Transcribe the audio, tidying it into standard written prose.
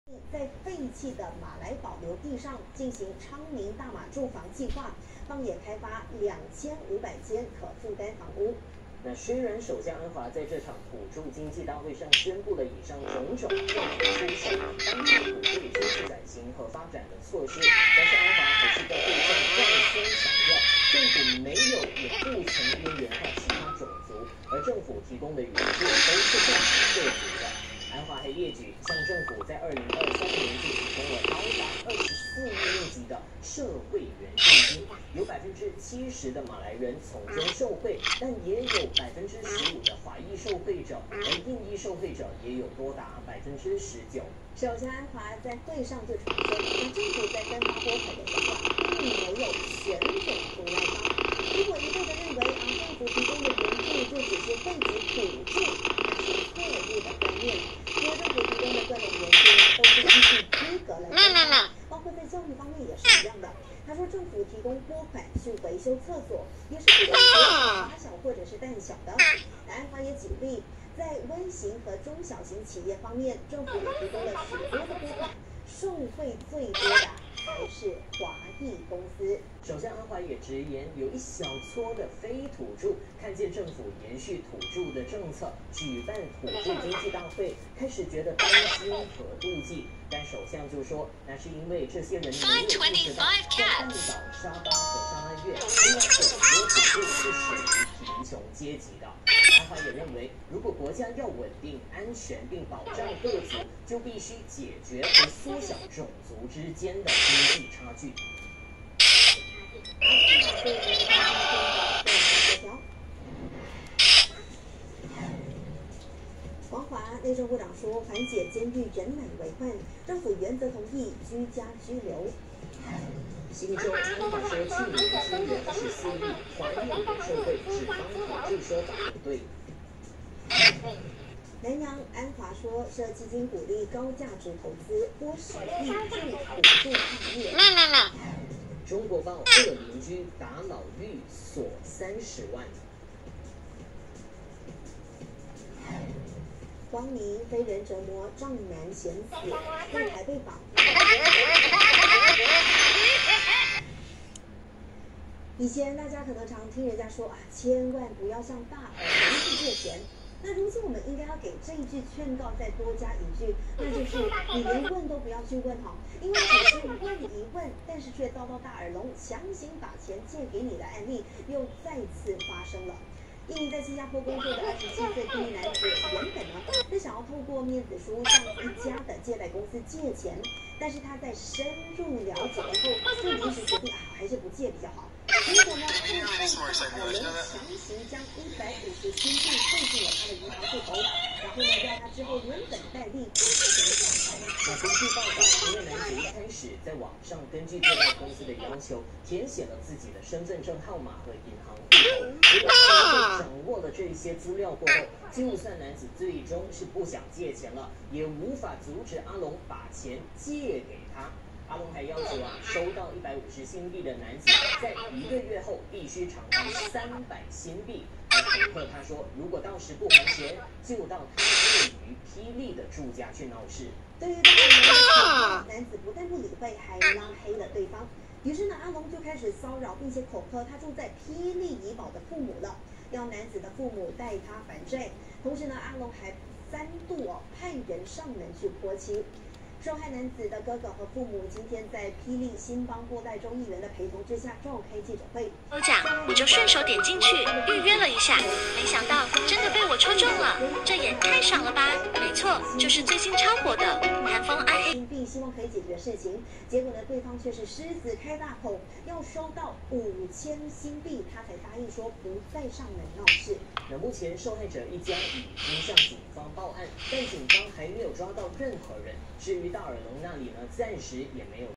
在废弃的马来保留地上进行昌明大马住房计划，放眼开发2500间可负担房屋。 那虽然首相安华在这场土著经济大会上宣布了以上种种政府出手帮助土著经济转型和发展的措施，但是安华还是在会上再三强调，政府没有也不曾边缘化其他种族，而政府提供的援助都是共同各族的。安华还列举，向政府在2023年就提供了高达24亿令吉的社会援助金，有70%的马来人从中受惠，但也有15%的华裔受惠者，而印裔受惠者也有多达19%。 首相安华在会上就重申，政府在分发拨款的想法并没有选种族来发。如果一味的认为政府提供的援助就只是惠及土著，那是错误的观念。因为政府提供的各种援助都是依据资格来分发，包括在教育方面也是一样的。他说，政府提供拨款去维修厕所，也是不管是大小或者是蛋小的。安华也举例，在微型和中小型企业方面，政府也提供了许多的拨款，受惠最多的还是华裔公司。 首相安华也直言，有一小撮的非土著看见政府延续土著的政策，举办土著经济大会，开始觉得担心和妒忌。但首相就说，那是因为这些人没有意识到，在半岛、沙巴和沙拉越，因为很多土著是属于贫穷阶级的。安华也认为，如果国家要稳定、安全并保障各族，就必须解决和缩小种族之间的经济差距。 王华内政部长说，缓解监狱人满为患，政府原则同意居家拘留。 新州安华说，去年支援14例华裔也受惠，只帮土著说法不对。 南洋安华说，设基金鼓励高价值投资，拨10亿助土著创业。 中国报恶邻居打老妪锁30万。 光明非人折磨，丈男嫌死，在台被绑。以前大家可能常听人家说千万不要向大耳窿去借钱。那如今我们应该要给这一句劝告再多加一句，那就是你连问都不要去问因为只是问一问，但是却遭到大耳窿强行把钱借给你的案例又再次发生了。一名在新加坡工作的27岁菲律宾男子，原本是想要透过面子书向一家的借贷公司借钱，但是他在深入了解以后，就临时决定还是不借比较好。结果呢，被大耳窿强行将150新币汇进了他的银行户头，然后呢，要他之后原本贷利根据报道，这位男子一开始在网上根据借贷公司的要求，填写了自己的身份证号码和银行户头。结果在掌握了这些资料过后，就算男子最终是不想借钱了，也无法阻止阿龙把钱借给他。阿龙还要求收到150新币的男子在1个月后必须偿还300新币。而恐吓他说，如果到时不还钱，就到他位于霹雳的住家去闹事。 对于大耳窿，男子不但不理会，还拉黑了对方。于是呢，阿龙就开始骚扰，并且恐吓他住在霹雳怡保的父母了，要男子的父母代他还债。同时呢，阿龙还3度派人上门去泼漆。受害男子的哥哥和父母今天在霹雳新邦过代州议员的陪同之下召开记者会。 抽奖，我就顺手点进去预约了一下，没想到真的被我抽中了，这也太爽了吧！没错，就是最近超火的南方暗黑。 并希望可以解决事情，结果呢，对方却是狮子开大口，要收到5000新币，他才答应说不再上门闹事。 那目前受害者一家已经向警方报案，但警方还没有抓到任何人。至于大耳窿那里呢，暂时也没有